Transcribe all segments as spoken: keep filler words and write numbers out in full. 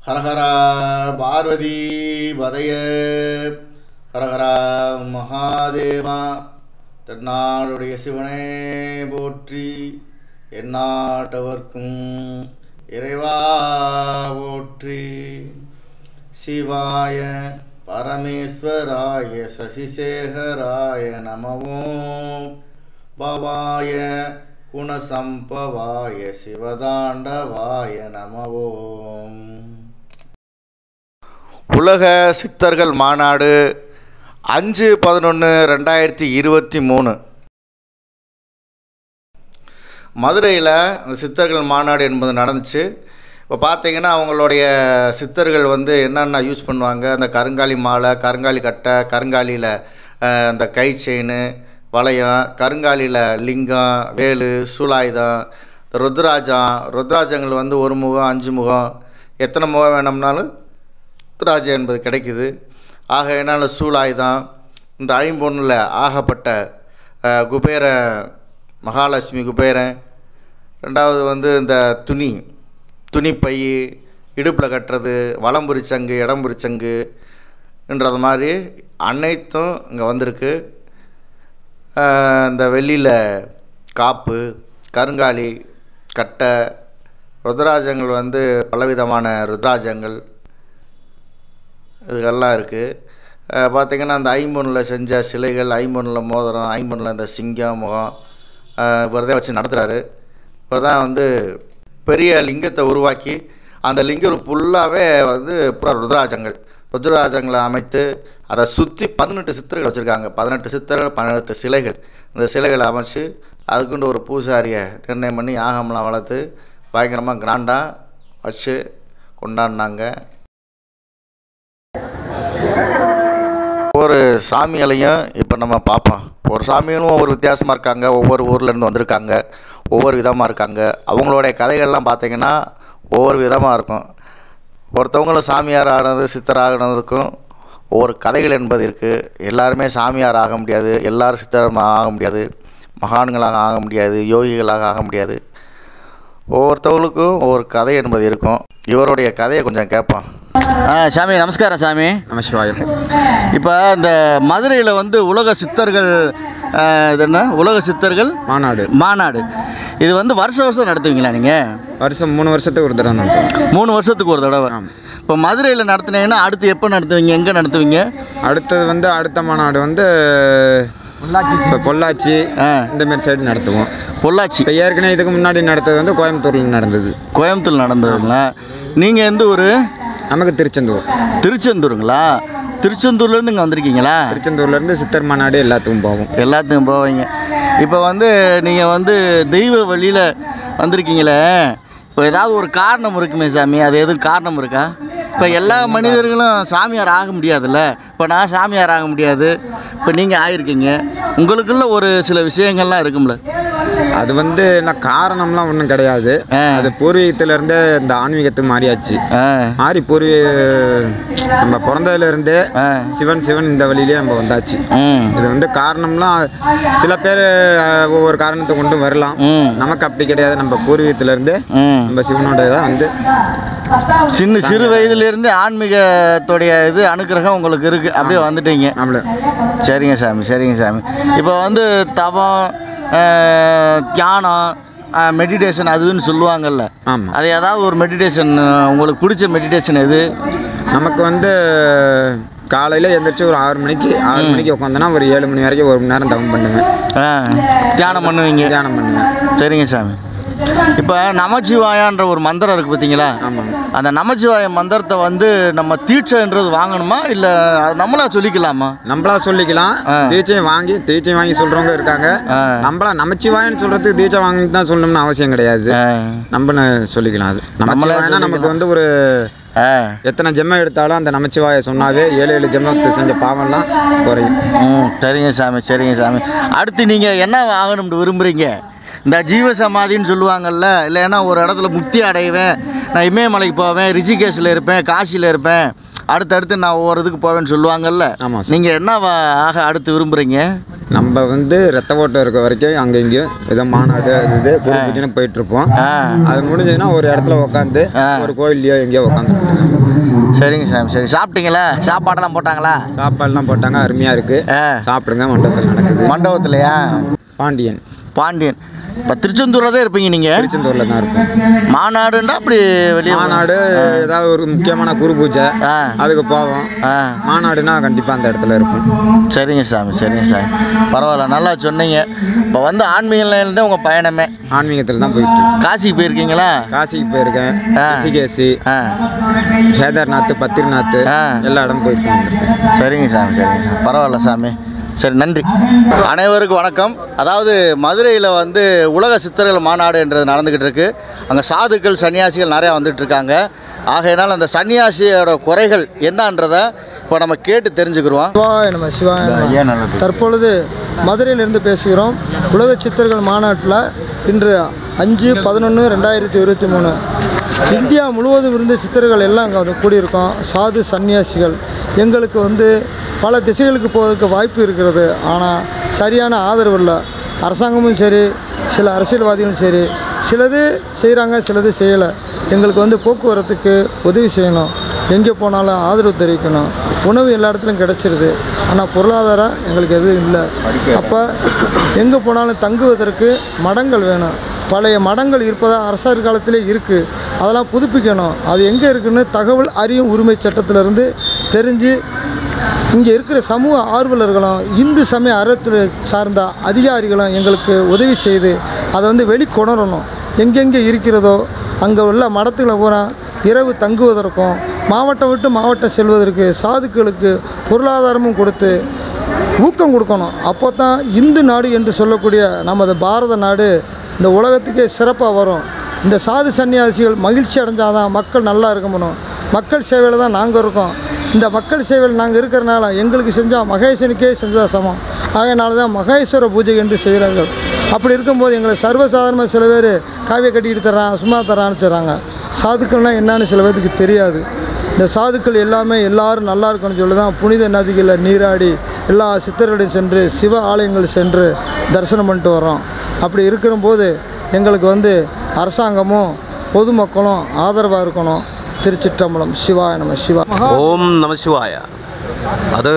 ஹரஹரா பார்வதி பதய ஹரஹரா மகாதேவா. தென்னாடுடைய சிவனே போற்றி, எந்நாட்டவர்க்கும் இறைவா போற்றி. சிவாய பரமேஸ்வராய சசிசேகராய நமவோம். பவாய குணசம்பவாய சிவதாண்டவாய நமவோம். உலக சித்தர்கள் மாநாடு அஞ்சு பதினொன்று ரெண்டாயிரத்தி இருபத்தி மூணு மதுரையில் அந்த சித்தர்கள் மாநாடு என்பது நடந்துச்சு. இப்போ பார்த்தீங்கன்னா அவங்களுடைய சித்தர்கள் வந்து என்னென்ன யூஸ் பண்ணுவாங்க, அந்த கருங்காலி மாலை, கருங்காலி கட்டை, கருங்காலியில் அந்த கை செயின் வளையம், கருங்காலியில் லிங்கம், வேலு, சூலாயுதம், ருத்ராஜம். ருத்ராஜங்கள் வந்து ஒரு முகம், அஞ்சு முகம், எத்தனை முகம் வேணும்னாலும் ருத்ராஜம் என்பது கிடைக்குது. ஆக என்னால் சூலாயுதம், இந்த ஐம்பொன்னில் ஆகப்பட்ட குபேர மகாலட்சுமி குபேரன். ரெண்டாவது வந்து இந்த துணி துணிப்பை, இடுப்பில் கட்டுறது, வலம்புரி சங்கு, இடம்புரி சங்குன்றது மாதிரி அனைத்தும் இங்கே வந்திருக்கு. இந்த வெள்ளியில் காப்பு, கருங்காலி கட்டை, ருத்ராஜங்கள் வந்து பலவிதமான ருத்ராஜங்கள் இதுகள்லாம் இருக்குது. பார்த்திங்கன்னா அந்த ஐம்பொன்னில் செஞ்ச சிலைகள், ஐம்பொன்னில் மோதிரம், ஐம்பொன்னில் இந்த சிங்கம் முகம் இவர் தான் வச்சு நடத்துகிறாரு. இவர் தான் வந்து பெரிய லிங்கத்தை உருவாக்கி அந்த லிங்கம் ஃபுல்லாகவே வந்து பூரா ருத்ராஜங்கள் ருத்ராஜங்களை அமைத்து அதை சுற்றி பதினெட்டு சித்தர்கள் வச்சுருக்காங்க. பதினெட்டு சித்தர்கள், பதினெட்டு சிலைகள். இந்த சிலைகளை அமைச்சு அதுக்குண்டு ஒரு பூசாரியை நிர்ணயம் பண்ணி யாகம்லாம் வளர்த்து பயங்கரமாக கிராண்டாக வச்சு கொண்டாடினாங்க. ஒவ்வொரு சாமிகளையும் இப்போ நம்ம பார்ப்போம். ஒரு சாமிகளும் ஒவ்வொரு வித்தியாசமாக இருக்காங்க, ஒவ்வொரு ஊர்லேருந்து வந்திருக்காங்க, ஒவ்வொரு விதமாக இருக்காங்க. அவங்களுடைய கதைகள்லாம் பார்த்திங்கன்னா ஒவ்வொரு விதமாக இருக்கும். ஒருத்தவங்களும் சாமியார் ஆனது சித்தர் ஆகினதுக்கும் ஒவ்வொரு கதைகள் என்பது இருக்குது. எல்லாருமே சாமியார் ஆக முடியாது, எல்லோரும் சித்தர் ஆக முடியாது, மகான்களாக ஆக முடியாது, யோகிகளாக ஆக முடியாது. ஒவ்வொருத்தவங்களுக்கும் ஒவ்வொரு கதை என்பது இருக்கும். இவருடைய கதையை கொஞ்சம் கேட்போம். ஆ சாமி நமஸ்காரம். சாமி நமஸ்காரம். இப்போ இந்த மதுரையில் வந்து உலக சித்தர்கள் இது என்ன உலக சித்தர்கள் மாநாடு மாநாடு இது வந்து வருஷ வருஷம் நடத்துவீங்களா நீங்கள்? வருஷம் மூணு வருஷத்துக்கு ஒரு தடவை நடத்துவோம். மூணு வருஷத்துக்கு ஒரு தடவை. இப்போ மதுரையில் நடத்துனீங்கன்னா அடுத்து எப்போ நடத்துவீங்க, எங்கே நடத்துவீங்க? அடுத்தது வந்து அடுத்த மாநாடு வந்து பொள்ளாச்சி இப்போ பொள்ளாச்சி இந்தமாரி சைடு நடத்துவோம். பொள்ளாச்சி இப்போ ஏற்கனவே இதுக்கு முன்னாடி நடத்தது வந்து கோயம்புத்தூரில் நடந்தது. கோயம்புத்தூர் நடந்ததுங்களா? நீங்கள் எந்த ஊர்? நமக்கு திருச்செந்தூர். திருச்செந்தூருங்களா? திருச்செந்தூர்லேருந்து இங்கே வந்திருக்கீங்களா? திருச்செந்தூர்லேருந்து சித்தர் மாநாடு எல்லாத்துக்கும் போவோம். எல்லாத்துக்கும் போவீங்க. இப்போ வந்து நீங்கள் வந்து தெய்வ வழியில் வந்திருக்கீங்களே, இப்போ ஏதாவது ஒரு காரணம் இருக்குமே சாமி, அது எதுவும் காரணம் இருக்கா? இப்போ எல்லா மனிதர்களும் சாமியார் ஆக முடியாதுல்ல. இப்போ நான் சாமியார் ஆக முடியாது, இப்போ நீங்கள் ஆகிருக்கீங்க, உங்களுக்குள்ள ஒரு சில விஷயங்கள்லாம் இருக்கும்ல. அது வந்து நான் காரணம்லாம் ஒன்றும் கிடையாது. அது பூர்வீகத்திலேருந்தே இந்த ஆன்மீகத்துக்கு மாறியாச்சு. மாறி பூர்வீக நம்ம பிறந்ததுலேருந்தே சிவன் சிவன் இந்த வழியிலே நம்ம வந்தாச்சு. இது வந்து காரணம்லாம் சில பேர் ஒவ்வொரு காரணத்தை கொண்டு வரலாம். நமக்கு அப்படி கிடையாது. நம்ம பூர்வீகத்திலேருந்தே நம்ம சிவனோட தான் வந்து சின்ன சிறு வயதுலேருந்து ஆன்மீகத்துடைய இது அனுக்கிரகம் உங்களுக்கு இருக்குது. அப்படியே வந்துட்டீங்க. நம்மள சரிங்க சாமி, சரிங்க சாமி. இப்போ வந்து தவம், தியானம், மெடிடேஷன் அதுன்னு சொல்லுவாங்கல்ல. ஆமாம். அது ஏதாவது ஒரு மெடிடேஷன் உங்களுக்கு பிடிச்ச மெடிடேஷன் எது? நமக்கு வந்து காலையில் எழுந்திரிச்சு ஒரு ஆறு மணிக்கு ஆறு மணிக்கு உட்காந்தோன்னா ஒரு ஏழு மணி வரைக்கும் ஒரு மணி நேரம் தவம் பண்ணுவேன். தியானம் பண்ணுவீங்க? தியானம் பண்ணுவேன். சரிங்க சாமி. இப்போ நமச்சிவாயான்ற ஒரு மந்திரம் இருக்குது பார்த்தீங்களா? ஆமாம். அந்த நமச்சிவாய மந்திரத்தை வந்து நம்ம தீட்சைன்றது வாங்கணுமா, இல்லை அது நம்மளா சொல்லிக்கலாமா? நம்மளா சொல்லிக்கலாம். தீட்சையும் வாங்கி தீட்சை வாங்கி சொல்கிறவங்க இருக்காங்க. நம்மளா நமச்சிவாயன்னு சொல்கிறதுக்கு தீட்சை வாங்கி தான் சொல்லணும்னு அவசியம் கிடையாது. நம்ம சொல்லிக்கலாம். அது நமச்சிவாயனா நமக்கு வந்து ஒரு எத்தனை ஜென்மம் எடுத்தாலும் அந்த நமச்சிவாயை சொன்னாவே ஏழு ஏழு ஜென்மத்தை செஞ்ச பாவம்லாம் குறையும். ம் சரிங்க சாமி, சரிங்க சாமி. அடுத்து நீங்கள் என்ன ஆகணும்னு விரும்புகிறீங்க? இந்த ஜீவ சமாதின்னு சொல்லுவாங்கள்ல, இல்லைன்னா ஒரு இடத்துல முக்தி அடைவேன், நான் இமயமலைக்கு போவேன், ரிஷிகேஷில் இருப்பேன், காசியில் இருப்பேன், அடுத்தடுத்து நான் ஒவ்வொரு இதுக்கு போவேன்னு சொல்லுவாங்கல்ல. ஆமாம். நீங்கள் என்ன ஆக அடுத்து விரும்புகிறீங்க? நம்ம வந்து ரத்த ஓட்டம் இருக்க வரைக்கும் அங்கே இங்கேயும் ஏதோ மாநாடு அது இது குரு பூஜைன்னு போயிட்டுருப்போம். அது முடிஞ்சதுன்னா ஒரு இடத்துல உட்காந்து ஒரு கோயில்லையோ எங்கேயோ உட்காந்து. சரிங்க சாமி. சரி, சாப்பிட்டீங்களா? சாப்பாடெல்லாம் போட்டாங்களா? சாப்பாடுலாம் போட்டாங்க, அருமையாக இருக்குது. சாப்பிடுங்க. மண்டபத்தில் நடக்குது. மண்டபத்துலையா? பாண்டியன். பாண்டியன். இப்போ திருச்செந்தூரில் தான் இருப்பீங்க நீங்கள்? திருச்செந்தூரில் தான் இருப்போம். மாநாடுண்டா அப்படி வெளியே? மாநாடு ஏதாவது ஒரு முக்கியமான குரு பூஜை அதுக்கு போவோம். மாநாடுனா கண்டிப்பாக அந்த இடத்துல இருப்போம். சரிங்க சாமி. சரிங்க சாமி, பரவாயில்ல, நல்லா சொன்னீங்க. இப்போ வந்து ஆன்மீகத்தில் தான் உங்கள் பயணமே? ஆன்மீகத்தில் தான் போயிட்டு. காசிக்கு போயிருக்கீங்களா? காசிக்கு போயிருக்கேன். ரிஷிகேசி, கேதார்நாத், பத்ரிநாத் எல்லா இடமும் போயிட்டு வந்திருக்கேன். சரிங்க சாமி. சரிங்க சாமி, பரவாயில்ல சாமி. சரி, நன்றி. அனைவருக்கும் வணக்கம். அதாவது மதுரையில் வந்து உலக சித்தர்கள் மாநாடு என்றது நடந்துக்கிட்டு இருக்குது. அங்கே சாதுக்கள் சன்னியாசிகள் நிறையா வந்துட்டுருக்காங்க. ஆகையினால் அந்த சன்னியாசியோட குறைகள் என்னன்றதை இப்போ நம்ம கேட்டு தெரிஞ்சுக்கிறோம். சிவாய நம்ம சிவாய நம. தற்பொழுது மதுரையிலிருந்து பேசுகிறோம். உலக சித்தர்கள் மாநாட்டில் இன்று அஞ்சு பதினொன்று ரெண்டாயிரத்தி இருபத்தி மூணு இந்தியா முழுவதும் இருந்து சித்தர்கள் எல்லாம் அங்கே வந்து கூடியிருக்கோம். சாது சன்னியாசிகள் எங்களுக்கு வந்து பல திசைகளுக்கு போவதற்கு வாய்ப்பு இருக்கிறது. ஆனால் சரியான ஆதரவு இல்லை. அரசாங்கமும் சரி, சில அரசியல்வாதிகளும் சரி, சிலது செய்கிறாங்க, சிலது செய்யலை. எங்களுக்கு வந்து போக்குவரத்துக்கு உதவி செய்யணும், எங்கே போனாலும் ஆதரவு தெரிவிக்கணும். உணவு எல்லா இடத்துலையும் கிடச்சிருது, ஆனால் பொருளாதாரம் எங்களுக்கு எதுவும் இல்லை. அப்போ எங்கே போனாலும் தங்குவதற்கு மடங்கள் வேணும். பழைய மடங்கள் இருப்பதாக அரசர் காலத்திலே இருக்குது, அதெல்லாம் புதுப்பிக்கணும். அது எங்கே இருக்குதுன்னு தகவல் அறியும் உரிமை சட்டத்திலிருந்து தெரிஞ்சு இங்கே இருக்கிற சமூக ஆர்வலர்களும் இந்து சமய அறத்துறை சார்ந்த அதிகாரிகளும் எங்களுக்கு உதவி செய்து அதை வந்து வெளிக்கொணரணும். எங்கெங்கே இருக்கிறதோ அங்கே உள்ள மடத்தில் பூரா இரவு தங்குவதற்கும் மாவட்டம் விட்டு மாவட்டம் செல்வதற்கு சாதுக்களுக்கு பொருளாதாரமும் கொடுத்து ஊக்கம் கொடுக்கணும். அப்போ தான் இந்து நாடு என்று சொல்லக்கூடிய நமது பாரத நாடு இந்த உலகத்துக்கே சிறப்பாக வரும். இந்த சாது சன்னியாசிகள் மகிழ்ச்சி அடைஞ்சாதான் மக்கள் நல்லா இருக்க முடியும். மக்கள் சேவையில் தான் நாங்கள் இருக்கோம். இந்த மக்கள் சேவையில் நாங்கள் இருக்கிறனால எங்களுக்கு செஞ்சால் மகேசனுக்கே செஞ்சால் சமம். ஆகையினால தான் மகேஸ்வர பூஜை என்று செய்கிறார்கள். அப்படி இருக்கும்போது எங்களை சர்வசாதாரணமாக சில பேர் காவியை கட்டிக்கிட்டு தர்றான், சும்மா தரான்னு சொல்கிறாங்க. சாதுக்கள்னால் என்னன்னு சில பேருக்கு தெரியாது. இந்த சாதுக்கள் எல்லாமே எல்லோரும் நல்லா இருக்கணும்னு சொல்லி தான் புனித நதிகளில் நீராடி எல்லா சித்தர்களையும் சென்று சிவ ஆலயங்கள் சென்று தரிசனம் பண்ணிட்டு வரோம். அப்படி இருக்கிறபோது எங்களுக்கு வந்து அரசாங்கமும் பொதுமக்களும் ஆதரவாக இருக்கணும். திருச்சிற்றம்பலம். சிவாய நம. சிவா ஓம் நம சிவாய. അത്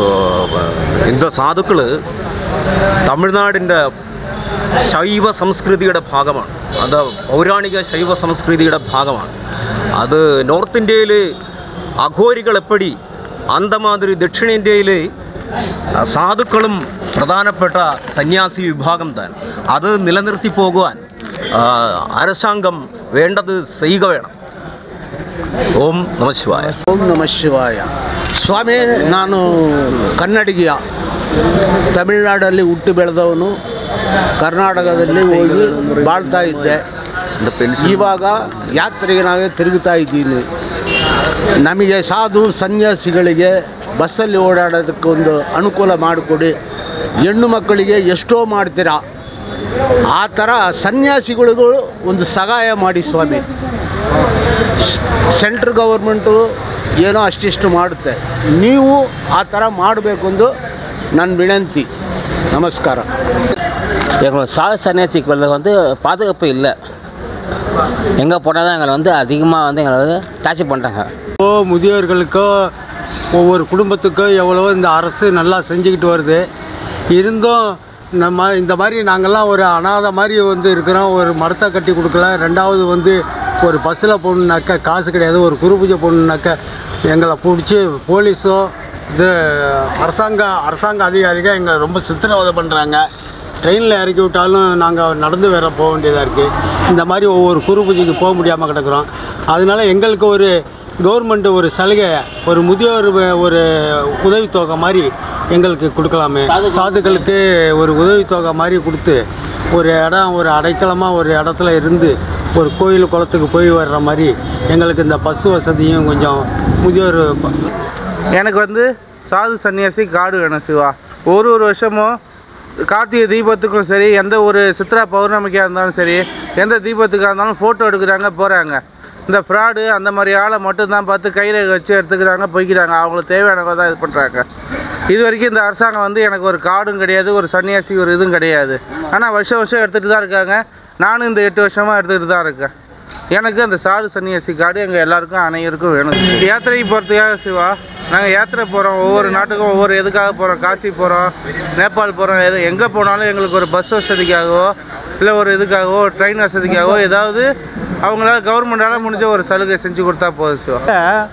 இந்த സാധുക്കൾ തമിഴ്നാടിൻ്റെ ശൈവ സംസ്കൃതിയുടെ ഭാഗമാണ്. അത് പൗരാണിക ശൈവ സംസ്കൃതിയുടെ ഭാഗമാണ്. അത് നോർത്ത് ഇന്ത്യയിൽ അഘോരികൾ എപ്പടി അന്തമാതിരി ദക്ഷിണേന്ത്യയിൽ സാധുക്കളും പ്രധാനപ്പെട്ട സന്യാസി വിഭാഗം തന്നെ. അത് നിലനിർത്തി പോകുവാൻ அரசாங்கம் வேண்டது செய்க வேணும். ಓಂ ನಮಃ ಶಿವಾಯ. ಓಂ ನಮಃ ಶಿವಾಯ. ಸ್ವಾಮಿ, ನಾನು ಕನ್ನಡಿಗ. ತಮಿಳುನಾಡಲ್ಲಿ ಹುಟ್ಟು ಬೆಳೆದವನು, ಕರ್ನಾಟಕದಲ್ಲಿ ಹೋಗಿ ಬಾಳ್ತಾ ಇದ್ದೆ. ಇವಾಗ ಯಾತ್ರಿಕನಾಗಿ ತಿರುಗುತ್ತಾ ಇದ್ದೀನಿ. ನಮಗೆ ಸಾಧು ಸನ್ಯಾಸಿಗಳಿಗೆ ಬಸ್ಸಲ್ಲಿ ಓಡಾಡೋದಕ್ಕೆ ಒಂದು ಅನುಕೂಲ ಮಾಡಿಕೊಡಿ. ಹೆಣ್ಣು ಮಕ್ಕಳಿಗೆ ಎಷ್ಟೋ ಮಾಡ್ತೀರಾ, ಆ ಥರ ಸನ್ಯಾಸಿಗಳಿಗೂ ಒಂದು ಸಹಾಯ ಮಾಡಿ ಸ್ವಾಮಿ. ಸೆಂಟ್ರ್ ಗೌರ್ಮೆಂಟು ಏನೋ ಅಷ್ಟಿಷ್ಟು ಮಾಡುತ್ತೆ, ನೀವು ಆ ಥರ ಮಾಡಬೇಕು ಎಂದು ನನ್ನ ವಿನಂತಿ. நமஸ்கார. எங்களோட சாது சன்னியாசிக்கு வந்து பாதுகாப்பு இல்லை. எங்கே போனால் தான் எங்களை வந்து அதிகமாக வந்து எங்களை வந்து டார்ச்சர் பண்ணுறாங்க. ஓ முதியோர்களுக்கோ ஒவ்வொரு குடும்பத்துக்கோ எவ்வளவோ இந்த அரசு நல்லா செஞ்சுக்கிட்டு வருது. இருந்தும் நம்ம இந்த மாதிரி நாங்கள்லாம் ஒரு அனாதை மாதிரி வந்து இருக்கிறோம். ஒரு மரத்தை கட்டி கொடுக்கல. ரெண்டாவது வந்து ஒரு பஸ்ஸில் போகணுன்னாக்கா காசு கிடையாது. ஒரு குரு பூஜை போகணுன்னாக்கா எங்களை பிடிச்சி போலீஸோ இது அரசாங்க அரசாங்க அதிகாரிகள் எங்களை ரொம்ப சித்திரவதை பண்ணுறாங்க. ட்ரெயினில் இறக்கி விட்டாலும் நாங்கள் நடந்து வேற போக வேண்டியதாக இருக்குது. இந்த மாதிரி ஒவ்வொரு குரு பூஜைக்கு போக முடியாமல் கிடக்குறோம். அதனால எங்களுக்கு ஒரு கவர்மெண்ட்டு ஒரு சலுகை, ஒரு முதியோர் ஒரு உதவித்தொகை மாதிரி எங்களுக்கு கொடுக்கலாமே. சாதுக்களுக்கு ஒரு உதவித்தொகை மாதிரி கொடுத்து ஒரு இடம், ஒரு அடைக்கலமாக ஒரு இடத்துல இருந்து ஒரு கோயில் குளத்துக்கு போய் வர்ற மாதிரி எங்களுக்கு இந்த பஸ் வசதியும் கொஞ்சம் முதியோர். எனக்கு வந்து சாது சன்னியாசி காடு வேணும் சிவா. ஒரு ஒரு வருஷமும் கார்த்திகை தீபத்துக்கும் சரி, எந்த ஒரு சித்ரா பௌர்ணமிக்காக இருந்தாலும் சரி, எந்த தீபத்துக்காக இருந்தாலும் ஃபோட்டோ எடுக்கிறாங்க போகிறாங்க. இந்த ஃப்ராடு அந்த மாதிரி ஆளை மட்டும்தான் பார்த்து கையில் வச்சு எடுத்துக்கிறாங்க, போய்க்கிறாங்க. அவங்களுக்கு தேவையானவங்க தான் இது பண்ணுறாங்க. இது வரைக்கும் இந்த அரசாங்கம் வந்து எனக்கு ஒரு கார்டும் கிடையாது, ஒரு சன்னியாசி ஒரு இதுவும் கிடையாது. ஆனால் வருஷம் வருஷம் எடுத்துகிட்டு தான் இருக்காங்க. நானும் இந்த எட்டு வருஷமாக எடுத்துகிட்டு தான் இருக்கேன். எனக்கு அந்த சாது சன்னியாசி கார்டு எங்கள் எல்லாருக்கும் அனைவருக்கும் வேணும். யாத்திரைக்கு போகிறதுக்காக சிவா நாங்கள் யாத்திரை போகிறோம். ஒவ்வொரு நாட்டுக்கும் ஒவ்வொரு எதுக்காக போகிறோம். காசி போகிறோம், நேபாள் போகிறோம். எது எங்கே போனாலும் எங்களுக்கு ஒரு பஸ் வசதிக்காகவோ இல்லை ஒரு இதுக்காகவோ ட்ரெயின் வசதிக்காகவோ ஏதாவது அவங்களால கவர்மெண்டால் முடிஞ்ச ஒரு சலுகை செஞ்சு கொடுத்தா போதும் சிவா.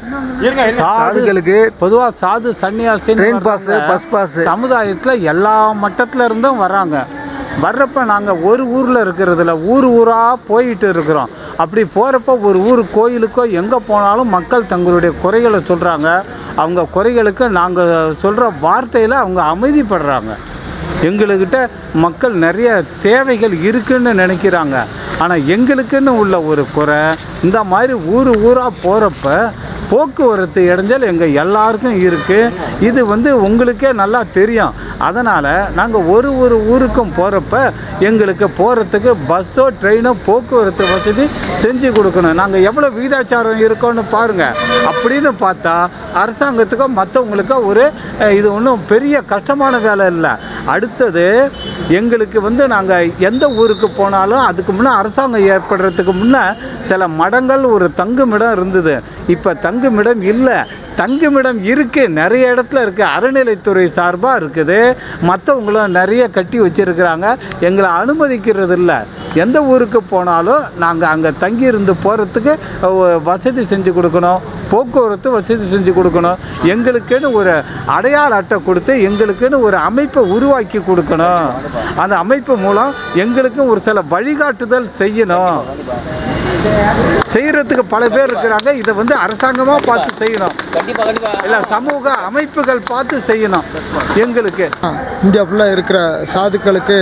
சாதுகளுக்கு பொதுவாக சாது சன்னியாசி ட்ரெயின் பாஸ் பஸ் பாஸ் சமுதாயத்தில் எல்லா மட்டத்தில் இருந்தும் வர்றாங்க. வர்றப்ப நாங்கள் ஒரு ஊரில் இருக்கிறதில்ல, ஊர் ஊராக போயிட்டு இருக்கிறோம். அப்படி போகிறப்ப ஒரு ஊர் கோயிலுக்கோ எங்கே போனாலும் மக்கள் தங்களுடைய குறைகளை சொல்கிறாங்க. அவங்க குறைகளுக்கு நாங்கள் சொல்கிற வார்த்தையில் அவங்க அமைதிப்படுறாங்க. எங்களுக்கிட்ட மக்கள் நிறைய தேவைகள் இருக்குன்னு நினைக்கிறாங்க. ஆனால் எங்களுக்குன்னு உள்ள ஒரு குறை இந்த மாதிரி ஊர் ஊராக போகிறப்ப போக்குவரத்து இடைஞ்சல் எங்கள் எல்லாருக்கும் இருக்குது. இது வந்து உங்களுக்கே நல்லா தெரியும். அதனால் நாங்கள் ஒரு ஒரு ஊருக்கும் போகிறப்ப எங்களுக்கு போகிறதுக்கு பஸ்ஸோ ட்ரெயினோ போக்குவரத்து வசதி செஞ்சு கொடுக்கணும். நாங்கள் எவ்வளோ வீதாச்சாரம் இருக்கோன்னு பாருங்கள். அப்படின்னு பார்த்தா அரசாங்கத்துக்கோ மற்றவங்களுக்கோ ஒரு இது ஒன்றும் பெரிய கஷ்டமான வேலை இல்லை. அடுத்தது எங்களுக்கு வந்து நாங்கள் எந்த ஊருக்கு போனாலும் அதுக்கு முன்னே அரசாங்கம் ஏற்படுறதுக்கு முன்னே சில மடங்கள் ஒரு தங்குமிடம் இருந்தது. இப்போ தங்குமிடம் இல்லை. தங்குமிடம் இருக்குது, நிறைய இடத்துல இருக்குது. அறநிலைத்துறை சார்பாக இருக்குது. மற்றவங்களும் நிறைய கட்டி வச்சுருக்கிறாங்க. எங்களை அனுமதிக்கிறது இல்லை. எந்த ஊருக்கு போனாலும் நாங்கள் அங்கே தங்கியிருந்து போகிறதுக்கு வசதி செஞ்சு கொடுக்கணும், போக்குவரத்து வசதி செஞ்சு கொடுக்கணும். எங்களுக்குன்னு ஒரு அடையாள அட்டை கொடுத்து எங்களுக்குன்னு ஒரு அமைப்பை உருவாக்கி கொடுக்கணும். அந்த அமைப்பு மூலம் எங்களுக்கும் ஒரு சில வழிகாட்டுதல் செய்யணும். செய்யறதுக்கு பல பேர் இருக்கிறாங்க. இதை வந்து அரசாங்கமாக பார்த்து செய்யணும், இல்லை சமூக அமைப்புகள் பார்த்து செய்யணும். எங்களுக்கு இந்தியா ஃபுல்லாக இருக்கிற சாதுக்களுக்கு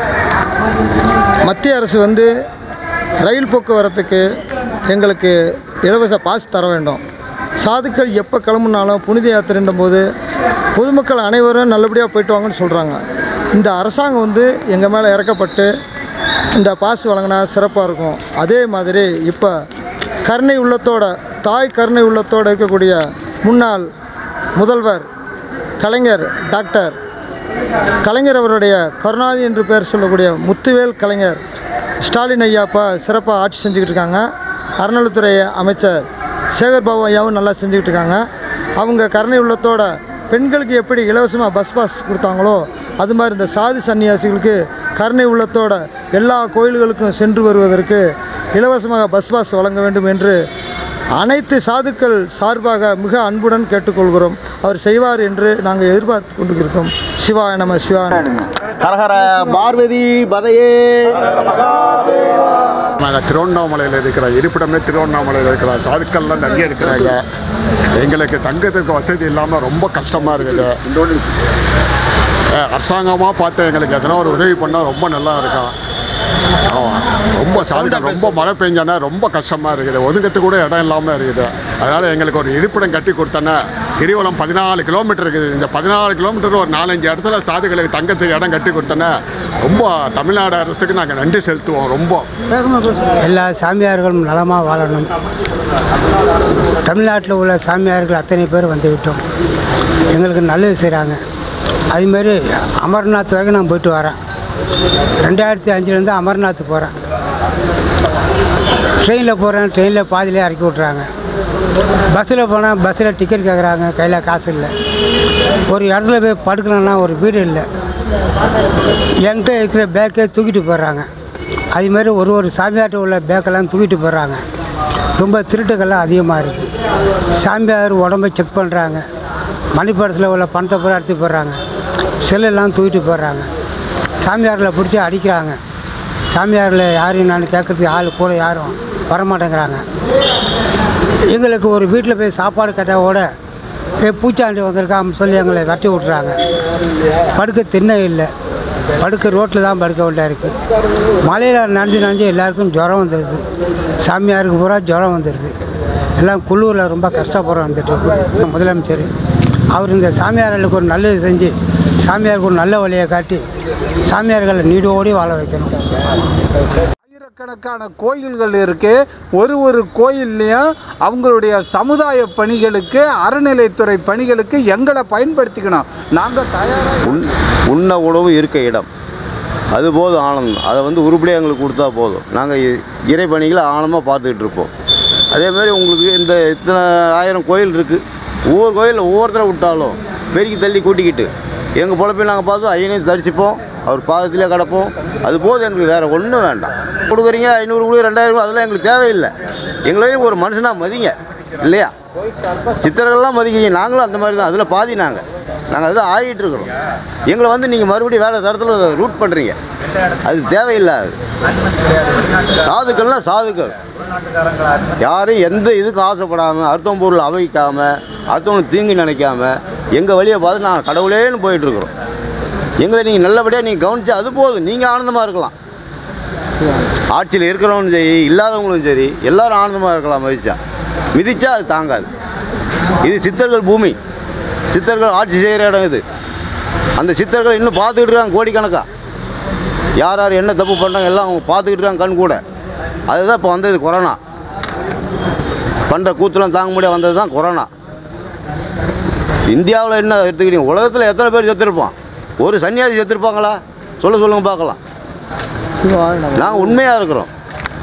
மத்திய அரசு வந்து ரயில் போக்குவரத்துக்கு எங்களுக்கு இலவச பாஸ் தர வேண்டும். சாதுக்கள் எப்போ கிளம்புனாலும் புனித யாத்திரைன்ற போது பொதுமக்கள் அனைவரும் நல்லபடியாக போயிட்டு வாங்கன்னு சொல்கிறாங்க. இந்த அரசாங்கம் வந்து எங்கள் மேலே இறக்கப்பட்டு இந்த பாஸ் வழங்கினா சிறப்பாக இருக்கும். அதே மாதிரி இப்போ கருணை உள்ளத்தோட தாய் கருணை உள்ளத்தோடு இருக்கக்கூடிய முன்னாள் முதல்வர் கலைஞர் டாக்டர் கலைஞர் அவருடைய கருணாநிதி என்று பெயர் சொல்லக்கூடிய முத்துவேல் கலைஞர் ஸ்டாலின் ஐயாப்பா சிறப்பாக ஆட்சி செஞ்சுக்கிட்டு இருக்காங்க. அறநிலைத்துறை அமைச்சர் சேகர் பாபு ஐயாவும் நல்லா செஞ்சுக்கிட்டு இருக்காங்க. அவங்க கருணை உள்ளத்தோட பெண்களுக்கு எப்படி இலவசமாக பஸ் பாஸ் கொடுத்தாங்களோ அது மாதிரி இந்த சாதி சன்னியாசிகளுக்கு கருணை உள்ளத்தோட எல்லா கோயில்களுக்கும் சென்று வருவதற்கு இலவசமாக பஸ் பாஸ் வழங்க வேண்டும் என்று அனைத்து சாதுக்கள் சார்பாக மிக அன்புடன் கேட்டுக்கொள்கிறோம். அவர் செய்வார் என்று நாங்கள் எதிர்பார்த்து கொண்டு இருக்கோம். சிவாய நம சிவாய ஹரஹர பார்வதி பதையே. நாங்கள் திருவண்ணாமலையில் இருக்கிற இருப்பிடமே திருவண்ணாமலையில் இருக்கிற சாதுக்கள்லாம் நிறைய இருக்கிறாங்க. எங்களுக்கு தங்கத்துக்கு வசதி இல்லாமல் ரொம்ப கஷ்டமாக இருக்குது. அரசாங்கமாக பார்த்து எங்களுக்கு எதனா ஒரு உதவி பண்ணால் ரொம்ப நல்லா இருக்கும். ஆமாம், ரொம்ப சாதுக்கள் ரொம்ப மழை பெஞ்சானா ரொம்ப கஷ்டமாக இருக்குது. ஒதுங்கிறதுக்கு கூட இடம் இல்லாமல் இருக்குது. அதனால் எங்களுக்கு ஒரு இருப்பிடம் கட்டி கொடுத்தோன்னா கிரிவலம் பதினாலு கிலோமீட்டர் இருக்குது. இந்த பதினாலு கிலோமீட்டர் ஒரு நாலஞ்சு இடத்துல சாதுகளுக்கு தங்கத்துக்கு இடம் கட்டி கொடுத்தோன்னா ரொம்ப தமிழ்நாடு அரசுக்கு நாங்கள் நன்றி செலுத்துவோம். ரொம்ப எல்லா சாமியார்களும் நலமாக வாழணும். தமிழ்நாட்டில் உள்ள சாமியார்கள் அத்தனை பேர் வந்து விட்டோம். எங்களுக்கு நல்லது செய்கிறாங்க. அதுமாரி அமர்நாத் வரைக்கும் நான் போயிட்டு வரேன். ரெண்டாயிரத்தி அஞ்சுலேருந்து அமர்நாத் போகிறேன். ட்ரெயினில் போகிறேன். ட்ரெயினில் பாதியிலே இறக்கி விட்றாங்க. பஸ்ஸில் போனால் பஸ்ஸில் டிக்கெட் கேட்குறாங்க. கையில் காசு இல்லை. ஒரு இடத்துல போய் படுக்கணுன்னா ஒரு வீடு இல்லை. என்கிட்ட இருக்கிற பேக்கை தூக்கிட்டு போயிடுறாங்க. அதுமாரி ஒரு ஒரு சாமியார்ட்ட உள்ள பேக்கெல்லாம் தூக்கிட்டு போயிடுறாங்க. ரொம்ப திருட்டுக்கள்லாம் அதிகமாக இருக்குது. சாமியார் உடம்பை செக் பண்ணுறாங்க. மணிப்படத்தில் உள்ள பணத்தை பூரா எடுத்து போடுறாங்க. செல்லெல்லாம் தூக்கிட்டு போடுறாங்க. சாமியாரில் பிடிச்சி அடிக்கிறாங்க. சாமியாரில் யாரையும் நான் கேட்குறதுக்கு ஆள் கூட யாரும் வரமாட்டேங்கிறாங்க. எங்களுக்கு ஒரு வீட்டில் போய் சாப்பாடு கேட்டால் கூட பூச்சாண்டி வந்திருக்கான்னு சொல்லி எங்களை வெட்டி விட்றாங்க. படுக்க திண்ணை இல்லை. படுக்க ரோட்டில் தான் படுக்க வேண்டியதாக இருக்குது. மழையில் நனைஞ்சு நனைஞ்சு எல்லாருக்கும் ஜுரம் வந்துடுது. சாமியாருக்கு பூரா ஜுரம் வந்துடுது. எல்லாம் குளூரில் ரொம்ப கஷ்டப்படுறோம். வந்துட்டு முதலமைச்சர் அவர் இந்த சாமியார்களுக்கு ஒரு நல்லது செஞ்சு சாமியாருக்கு ஒரு நல்ல வழியை காட்டி சாமியார்களை நீடோடி வாழ வைக்கணும். ஆயிரக்கணக்கான கோயில்கள் இருக்குது. ஒரு ஒரு கோயில்லையும் அவங்களுடைய சமுதாய பணிகளுக்கு அறநிலைத்துறை பணிகளுக்கு எங்களை பயன்படுத்திக்கணும். நாங்கள் தயாராக உண் உண்ண உணவு இருக்க இடம் அது போதும் ஆனந்தம். அதை வந்து உருப்படியாக எங்களுக்கு கொடுத்தா போதும். நாங்கள் இறை பணிகளை ஆனந்தமாக பார்த்துக்கிட்டு இருப்போம். அதேமாதிரி உங்களுக்கு இந்த இத்தனை ஆயிரம் கோயில் இருக்குது. ஒவ்வொரு கோயிலில் ஒவ்வொருத்தரை விட்டாலும் பெருக்கி தள்ளி கூட்டிக்கிட்டு எங்கள் பொழப்பையும் நாங்கள் பார்த்தோம். ஐயனையும் தரிசிப்போம், அவர் பாதத்திலே கிடப்போம். அது போதும், எங்களுக்கு வேறு ஒன்றும் வேண்டாம். கொடுக்குறீங்க ஐநூறு கொடு ரெண்டாயிரம் அதெல்லாம் எங்களுக்கு தேவையில்லை. எங்களையும் ஒரு மனுஷனாக மதிங்க இல்லையா? சித்தர்கள்லாம் மதிக்கிறீங்க, நாங்களும் அந்த மாதிரி தான். அதில் பாதி நாங்கள் நாங்கள் அதுதான் ஆகிட்டு இருக்கிறோம். எங்களை வந்து நீங்கள் மறுபடியும் வேறு தரத்தில் ரூட் பண்ணுறீங்க, அது தேவையில்லாது. சாதுக்கள்லாம் சாதுக்கள் யாரும் எந்த இதுக்கும் ஆசைப்படாமல் அர்த்தம் பொருள் அவைக்காமல் அடுத்தவனுக்கு தீங்கு நினைக்காம எங்கள் வழியை பார்த்து நாங்கள் கடவுளேன்னு போயிட்டுருக்குறோம். எங்களை நீங்கள் நல்லபடியாக நீங்கள் கவனிச்சா அது போதும். நீங்கள் ஆனந்தமாக இருக்கலாம். ஆட்சியில் இருக்கிறவங்களும் சரி இல்லாதவங்களும் சரி எல்லோரும் ஆனந்தமாக இருக்கலாம். மதிச்சா மிதிச்சா அது தாங்காது. இது சித்தர்கள் பூமி, சித்தர்கள் ஆட்சி செய்கிற இடம் இது. அந்த சித்தர்கள் இன்னும் பார்த்துக்கிட்டு இருக்காங்க கோடிக்கணக்காக. யார் யார் என்ன தப்பு பண்ணுறாங்க எல்லாம் அவங்க பார்த்துக்கிட்டு இருக்காங்க கண் கூட. அதுதான் இப்போ வந்தது கொரோனா. பண்ணுற கூத்துலாம் தாங்க முடியாது வந்தது தான் கொரோனா. இந்தியாவில் என்ன எடுத்துக்கிட்டீங்க, உலகத்தில் எத்தனை பேர் செத்துருப்பான்? ஒரு சன்னியாசி செத்துருப்பாங்களா? சொல்ல சொல்லுங்க பார்க்கலாம். நாங்கள் உண்மையாக இருக்கிறோம்.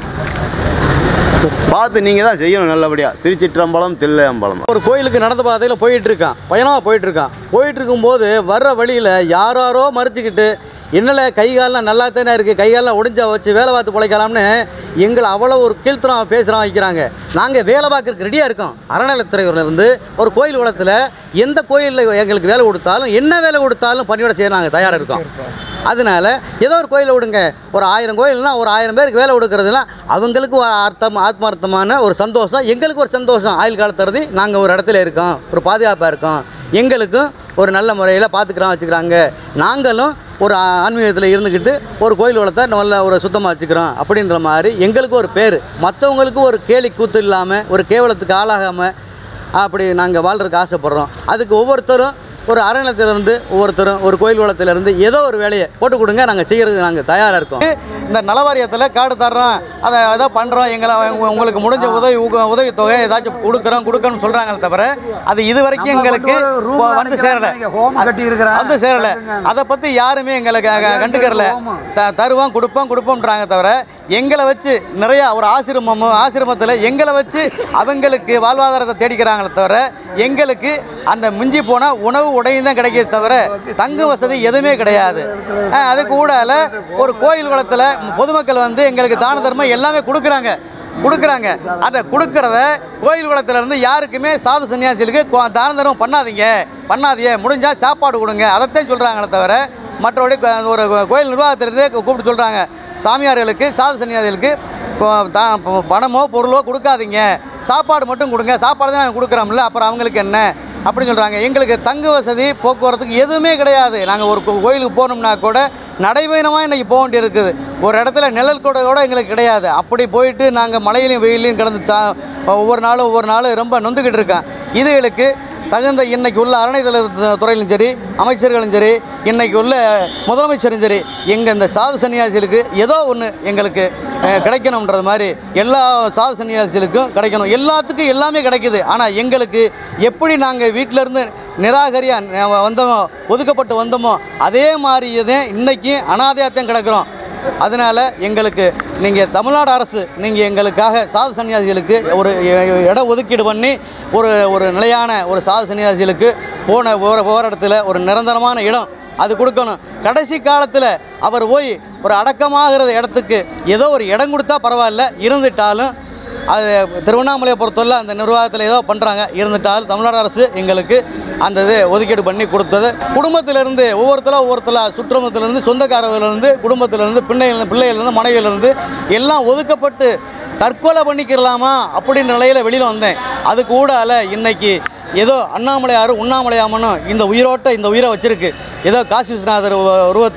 பார்த்து நீங்கள் தான் செய்யணும் நல்லபடியாக. திருச்சிற்றம்பலம் தில்லையம்பலம். ஒரு கோயிலுக்கு நடந்த பாதையில் போயிட்டுருக்கான், பயணமாக போயிட்டுருக்கான். போயிட்டுருக்கும்போது வர்ற வழியில் யாராரோ மறைச்சிக்கிட்டு என்னல கை காலெலாம் நல்லா தானே இருக்குது, கை காலெலாம் ஒடிஞ்சா வச்சு வேலை பார்த்து பிழைக்கலாம்னு எங்களை அவ்வளோ ஒரு கீழ்த்தரம் பேசுகிறோம் வைக்கிறாங்க. நாங்கள் வேலை பார்க்குறதுக்கு ரெடியாக இருக்கோம். அறநிலைத்துறையிலேருந்து ஒரு கோயில் குளத்தில் எந்த கோயிலில் எங்களுக்கு வேலை கொடுத்தாலும் என்ன வேலை கொடுத்தாலும் பணியோட செய்ய நாங்கள் தயாராக இருக்கோம். அதனால் ஏதோ ஒரு கோயிலை விடுங்க, ஒரு ஆயிரம் கோயில்னால் ஒரு ஆயிரம் பேருக்கு வேலை கொடுக்குறதுலாம் அவங்களுக்கு ஒரு அர்த்தம் ஆத்மார்த்தமான ஒரு சந்தோஷம், எங்களுக்கு ஒரு சந்தோஷம். ஆயுள் காலத்துறது நாங்கள் ஒரு இடத்துல இருக்கோம், ஒரு பாதுகாப்பாக இருக்கோம், எங்களுக்கும் ஒரு நல்ல முறையில் பார்த்துக்கிறோம் வச்சுக்கிறாங்க. நாங்களும் ஒரு ஆன்மீகத்தில் இருந்துக்கிட்டு ஒரு கோயில் வளத்தை நல்ல ஒரு சுத்தமாக வச்சுக்கிறோம் அப்படின்ற மாதிரி எங்களுக்கு ஒரு பேர். மற்றவங்களுக்கு ஒரு கேலி கூத்து இல்லாமல் ஒரு கேவலத்துக்கு ஆளாகாமல் அப்படி நாங்கள் வாழ்கிறதுக்கு ஆசைப்பட்றோம். அதுக்கு ஒவ்வொருத்தரும் ஒரு அறநிலையத்திலிருந்து ஒவ்வொருத்தரும் ஒரு கோயில் வளத்திலிருந்து ஏதோ ஒரு வேலையை போட்டு கொடுங்க, நாங்கள் செய்கிறதுக்கு நாங்கள் தயாராக இருக்கோம். இந்த நலவாரியத்தில் கார்டு தர்றோம், அதை ஏதோ பண்ணுறோம், எங்களை உங்களுக்கு முடிஞ்ச உதவி உதவி தொகை ஏதாச்சும் கொடுக்குறோம் கொடுக்கணும்னு சொல்கிறாங்களே தவிர அது இது வரைக்கும் எங்களுக்கு வந்து சேரலை வந்து சேரலை அதை பற்றி யாருமே எங்களை கண்டுக்கிறல. த தருவோம் கொடுப்போம் கொடுப்போம்ன்றாங்க தவிர எங்களை வச்சு நிறையா ஒரு ஆசிரமமும் ஆசிரமத்தில் எங்களை வச்சு அவங்களுக்கு வாழ்வாதாரத்தை தேடிக்கிறாங்களே தவிர எங்களுக்கு அந்த மிஞ்சி போனால் உணவு உடையும் தான் கிடைக்கிது தவிர தங்கு வசதி எதுவுமே கிடையாது. அது கூட ஒரு கோயில் குளத்தில் பொதுமக்கள் வந்து எங்களுக்கு தான தர்மம் எல்லாமே கொடுக்குறாங்க கொடுக்குறாங்க அதை கொடுக்குறத கோயில் குளத்திலேருந்து யாருக்குமே சாது சன்னியாசிகளுக்கு தான தர்மம் பண்ணாதீங்க பண்ணாதீங்க முடிஞ்சால் சாப்பாடு கொடுங்க அதைத்தான் சொல்கிறாங்களே தவிர மற்றபடி ஒரு கோயில் நிர்வாகத்திலிருந்தே கூப்பிட்டு சொல்கிறாங்க சாமியார்களுக்கு சாது சன்னியாசிகளுக்கு பணமோ பொருளோ கொடுக்காதீங்க, சாப்பாடு மட்டும் கொடுங்க, சாப்பாடு தான் நாங்கள் கொடுக்குறோம்ல அப்புறம் அவங்களுக்கு என்ன அப்படின்னு சொல்கிறாங்க. எங்களுக்கு தங்கு வசதி போக்குவரத்துக்கு எதுவுமே கிடையாது. நாங்கள் ஒரு கோயிலுக்கு போகணும்னா கூட நடைபயணமாக இன்றைக்கி போக வேண்டி இருக்குது. ஒரு இடத்துல நிழல் கூட கூட எங்களுக்கு கிடையாது. அப்படி போயிட்டு நாங்கள் மழையிலையும் வெயிலையும் கிடந்து சா ஒவ்வொரு நாளும் ஒவ்வொரு நாளும் ரொம்ப நொந்துக்கிட்டு இருக்கேன். இதுகளுக்கு தகுந்த இன்றைக்கி உள்ள அறநிலையத்துறை துறையிலும் சரி அமைச்சர்களும் சரி இன்றைக்கி உள்ள முதலமைச்சரும் சரி எங்கள் இந்த சாது சன்னியாசிகளுக்கு ஏதோ ஒன்று எங்களுக்கு கிடைக்கணுன்றது மாதிரி எல்லா சாது சன்னியாசிகளுக்கும் கிடைக்கணும். எல்லாத்துக்கும் எல்லாமே கிடைக்குது. ஆனால் எங்களுக்கு எப்படி நாங்கள் வீட்டிலேருந்து நிராகரியாக வந்தோமோ ஒதுக்கப்பட்டு வந்தோமோ அதே மாதிரி தான் இன்றைக்கி அனாதையாகத்தான் கிடக்கிறோம். அதனால் எங்களுக்கு நீங்கள் தமிழ்நாடு அரசு நீங்கள் எங்களுக்காக சாது சன்னியாசிகளுக்கு ஒரு இட ஒதுக்கீடு பண்ணி ஒரு ஒரு நிலையான ஒரு சாது சன்னியாசிகளுக்கு போன போகிற போகிற இடத்துல ஒரு நிரந்தரமான இடம் அது கொடுக்கணும். கடைசி காலத்தில் அவர் போய் ஒரு அடக்கமாகிற இடத்துக்கு ஏதோ ஒரு இடம் கொடுத்தா பரவாயில்ல, இருந்துட்டாலும் அது திருவண்ணாமலையை பொறுத்தவரை அந்த நிர்வாகத்தில் ஏதோ பண்ணுறாங்க, இருந்துட்டாலும் தமிழ்நாடு அரசு எங்களுக்கு அந்த இது ஒதுக்கீடு பண்ணி கொடுத்தது. குடும்பத்திலேருந்து ஒவ்வொருத்தரும் ஒவ்வொருத்தர் சுற்றுமத்திலேருந்து சொந்தக்காரர்களிருந்து குடும்பத்திலேருந்து பிள்ளைகள் பிள்ளைகளிலேருந்து மனைவியிலேருந்து எல்லாம் ஒதுக்கப்பட்டு தற்கொலை பண்ணிக்கிறலாமா அப்படின்ற நிலையில் வெளியில் வந்தேன். அது கூட இன்னைக்கு ஏதோ அண்ணாமலையார் உண்ணாமலையாமனும் இந்த உயிரோட்ட இந்த உயிரை வச்சுருக்கு. ஏதோ காசி விஸ்வநாதர் உருவத்தில்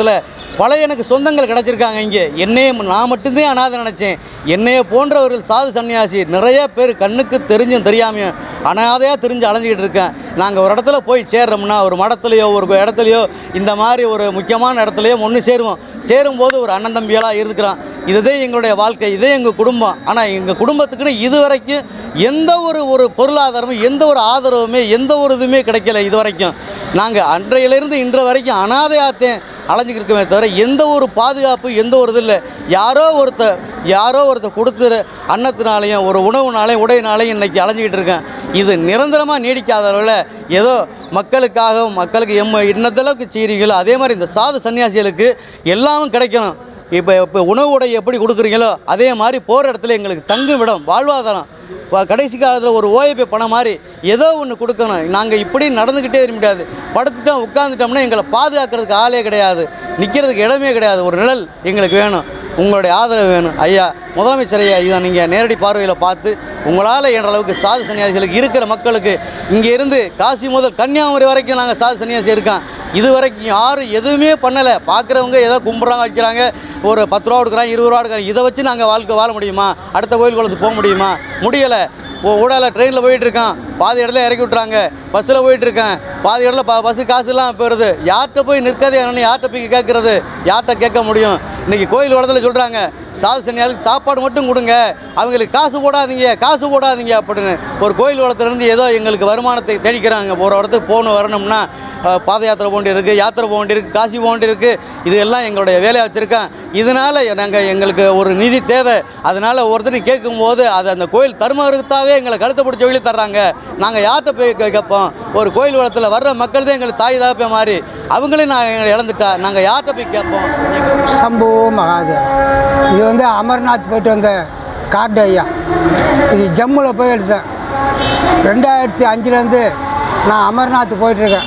பல எனக்கு சொந்தங்கள் கிடச்சிருக்காங்க இங்கே. என்னையே நான் மட்டும்தான் அனாதை நினச்சேன். என்னைய போன்றவர்கள் சாது சன்னியாசி நிறைய பேர் கண்ணுக்கு தெரிஞ்சும் தெரியாமையும் அனாதையாக தெரிஞ்சு அலைஞ்சிக்கிட்டு இருக்கேன். நாங்கள் ஒரு இடத்துல போய் சேர்றோம்னா ஒரு மடத்துலையோ ஒரு இடத்துலையோ இந்த மாதிரி ஒரு முக்கியமான இடத்துலையோ ஒன்று சேருவோம். சேரும்போது ஒரு அண்ணன் தம்பியெல்லாம் இருக்கிறோம். இதுதான் எங்களுடைய வாழ்க்கை, இதே எங்கள் குடும்பம். ஆனால் எங்கள் குடும்பத்துக்குன்னு இது வரைக்கும் எந்த ஒரு ஒரு பொருளாதாரமும் எந்த ஒரு ஆதரவுமே எந்த ஒரு இதுவுமே கிடைக்கல. இது வரைக்கும் நாங்கள் அன்றையிலிருந்து இன்று வரைக்கும் அனாதையாத்தேன் அலைஞ்சிக்கிட்டு இருக்கமே தவிர எந்த ஒரு பாதுகாப்பு எந்த ஒரு இது இல்லை. யாரோ ஒருத்தர் யாரோ ஒருத்தர் கொடுத்துரு அன்னத்தினாலையும் ஒரு உணவுனாலையும் உடையினாலையும் இன்றைக்கி அலைஞ்சிக்கிட்டு இருக்கேன். இது நிரந்தரமாக நீடிக்காத அளவில் ஏதோ மக்களுக்காக மக்களுக்கு எம் இன்னத்தளவுக்கு செய்கிறீங்களோ அதே மாதிரி இந்த சாது சன்னியாசிகளுக்கு எல்லாமும் கிடைக்கணும். இப்போ இப்போ உணவு உடை எப்படி கொடுக்குறீங்களோ அதே மாதிரி போகிற இடத்துல எங்களுக்கு தங்கும் இடம் வாழ்வாதாரம் கடைசி காலத்தில் ஒரு ஓய்வு பணம் மாதிரி ஏதோ ஒன்று கொடுக்கணும். நாங்கள் இப்படி நடந்துக்கிட்டே இருக்க முடியாது. படுத்துட்டோம் உட்காந்துட்டோம்னா எங்களை பாதுகாக்கிறதுக்கு ஆளே கிடையாது, நிற்கிறதுக்கு இடமே கிடையாது. ஒரு நிழல் எங்களுக்கு வேணும், உங்களுடைய ஆதரவு வேணும். ஐயா முதலமைச்சர் ஐயா, இதை நீங்கள் நேரடி பார்வையில் பார்த்து உங்களால் என்ற அளவுக்கு சாது சன்னியாசிகளுக்கு இருக்கிற மக்களுக்கு இங்கே இருந்து காசி முதல் கன்னியாகுமரி வரைக்கும் நாங்கள் சாது சன்னியாசி இருக்கோம். இது வரைக்கும் யாரும் எதுவுமே பண்ணலை. பார்க்குறவங்க ஏதோ கும்பிட்றாங்க வைக்கிறாங்க, ஒரு பத்து ரூபா கொடுக்குறாங்க இருபது ரூபா கொடுக்குறாங்க. இதை வச்சு நாங்கள் வாழ்க்கை வாழ முடியுமா? அடுத்த கோயில் குளத்துக்கு போக முடியுமா? முடியலை. ஓ ஊடால ட்ரெயினில் போயிட்டுருக்கான், பாதி இடத்துல இறக்கி விட்றாங்க. பஸ்ஸில் போயிட்டுருக்கேன், பாதி இடத்துல ப பஸ்ஸு காசுலாம் போயிடுது. யார்கிட்ட போய் நிற்காது என்னென்னு யார்கிட்ட போய் கேட்குறது? யார்கிட்ட கேட்க முடியும்? இன்றைக்கி கோயில் குளத்தில் சொல்கிறாங்க சாது சன்னியாசிக்கு சாப்பாடு மட்டும் கொடுங்க, அவங்களுக்கு காசு போடாதீங்க காசு போடாதீங்க அப்படின்னு. ஒரு கோயில் குளத்துலேருந்து ஏதோ எங்களுக்கு வருமானத்தை தேடிக்கிறாங்க. ஒரு இடத்துக்கு போகணும் வரணும்னா பாத யாத்திரை போக வேண்டியிருக்கு, யாத்திரை போக வேண்டியிருக்கு, காசி போக வேண்டியிருக்கு. இது எல்லாம் எங்களுடைய வேலையை வச்சுருக்கேன். இதனால் நாங்கள் எங்களுக்கு ஒரு நிதி தேவை. அதனால் ஒருத்தர் கேட்கும்போது அது அந்த கோயில் தர்மகர்த்தாவே எங்களை கழுத்தை பிடிச்சி வெளியே தர்றாங்க. நாங்கள் யார்கிட்ட போய் கேட்போம்? ஒரு கோயில் வளத்தில் வர்ற மக்கள் தான் எங்களுக்கு தாய் தாப்பே மாதிரி. அவங்களையும் நான் இழந்துட்டா நாங்கள் யார்கிட்ட போய் கேட்போம்? சம்போ மகாதேவ், இது வந்து அமர்நாத் போய்ட்டு வந்த கார்டு ஐயா. இது ஜம்முவில் போய் எடுத்தேன். ரெண்டாயிரத்தி அஞ்சுலேருந்து நான் அமர்நாத் போயிட்டுருக்கேன்.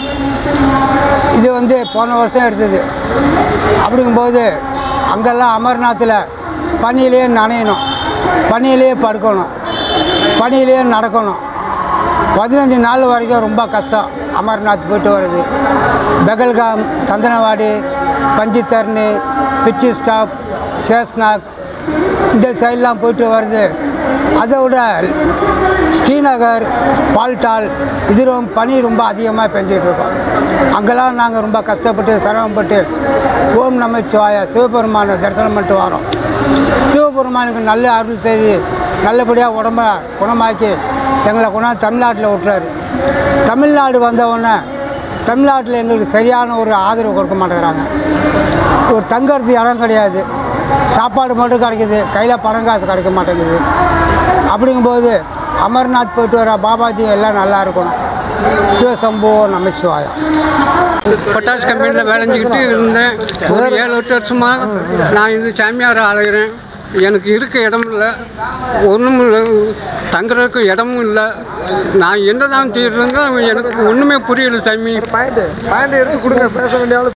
இது வந்து போன வருஷம் எடுத்தது. அப்படிங்கும்போது அங்கெல்லாம் அமர்நாத்தில் பனியிலேயே நனையணும், பனியிலேயே படுக்கணும், பனியிலேயே நடக்கணும். பதினஞ்சு நாள் வரைக்கும் ரொம்ப கஷ்டம் அமர்நாத் போய்ட்டு வர்றது. பெகல்காம், சந்தனவாடி, பஞ்சித்தர்னி, பிச்சி ஸ்டாப், சேஸ்நாக் இந்த சைட்லாம் போய்ட்டு வருது. அதை விட ஸ்ரீநகர், பால்டால் இது ரொம்ப பனி ரொம்ப அதிகமாக பெஞ்சிட்ருக்கோம். அங்கெல்லாம் நாங்கள் ரொம்ப கஷ்டப்பட்டு சிரமப்பட்டு ஓம் நமச்சிவாய சிவபெருமானை தரிசனம் பண்ணிட்டு வரோம். சிவபெருமானுக்கு நல்ல அருள் செய்து நல்லபடியாக உடம்ப குணமாக்கி எங்களை கொண்டாந்து தமிழ்நாட்டில் விட்டுறாரு. தமிழ்நாடு வந்தவுடனே தமிழ்நாட்டில் எங்களுக்கு சரியான ஒரு ஆதரவு கொடுக்க மாட்டேங்கிறாங்க. ஒரு தங்கறதுக்கு இடம் கிடையாது, சாப்பாடு மட்டும் கிடைக்குது, கையில் பணம் காசு கிடைக்க மாட்டேங்குது. அப்படிங்கும்போது அமர்நாத் போய்ட்டு வர பாபாஜி எல்லாம் நல்லா இருக்கணும். சிவசம்போ நமச்சிவாயா. பட்டாசு கம்பெனியில் வேலைஞ்சிக்கிட்டு இருந்தேன். ஒரு ஏழு எட்டு வருஷமாக நான் இது சாமியார் அலைகிறேன். எனக்கு இருக்க இடம் இல்லை, ஒன்றும் இல்லை, தங்குறதுக்கு இடமும் இல்லை. நான் என்ன தான் செய்யறதுங்க எனக்கு ஒன்றுமே புரியல சாமி. பாயிண்ட் பாயிண்ட் எடுத்து கொடுங்க, பேச வேண்டிய